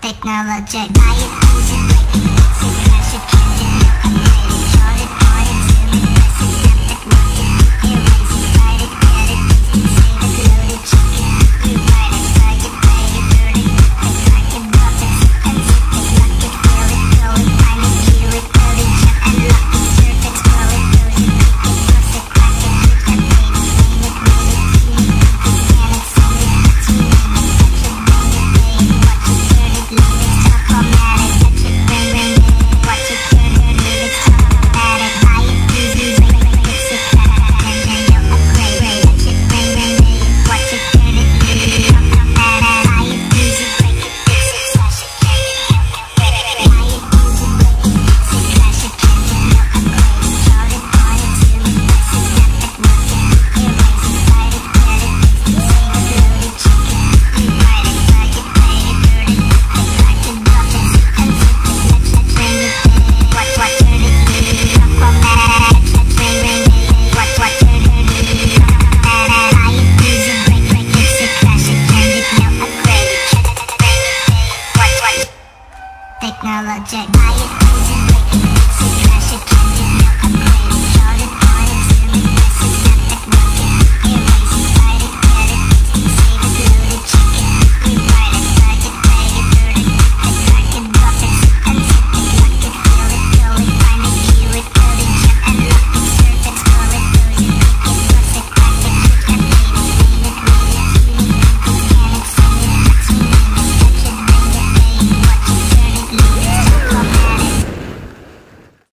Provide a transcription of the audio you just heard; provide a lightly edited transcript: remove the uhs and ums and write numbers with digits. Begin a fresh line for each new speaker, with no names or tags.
Technologic. Buy it, use it, break it, fix it, crash it, change it, upgrade it, charge it, point it, zoom it, press it, snap it, work it, erase it, write it, get it, paste it, save it, load it, check it, rewrite it, plug it, play it, burn it, rip it, crack it, drop it, zip and zip it, lock it, fill it, throw it, find it, cue it, build it, jump and lock it, surf it, scroll it, close it, pick it, cross it, crack it, click and paint it, paint it, read it, tune it, print it, scan it, send it, touch it, name it, touch it, bang it, play it, watch it, turn it, load it, stop, format it, touch it, bring it, watch it, turn it, read it, stop, format it, buy it, use it, break it, fix it, crash it, change it, upgrade it, touch it, bring it, watch it, turn it, read it, stop, format it, buy it, use it, break it, fix it, slash it, change it, buy it, use it, break it, fix it, slash it, change it, upgrade it, chart it, point it, zoom it, press it, snap it, work it, erase it, write it, get it, paste it, save it, load it, check it, rewrite it, plug it, play it, burn it, rip it, crack it, drop it, zip and zip it, let's bring it, watch, turn it, stop, format it, let's bring it, watch, turn it, stop, format it, buy it, use it, break it, fix it, crash it, change it, upgrade it, check it, bring it, watch, technologic.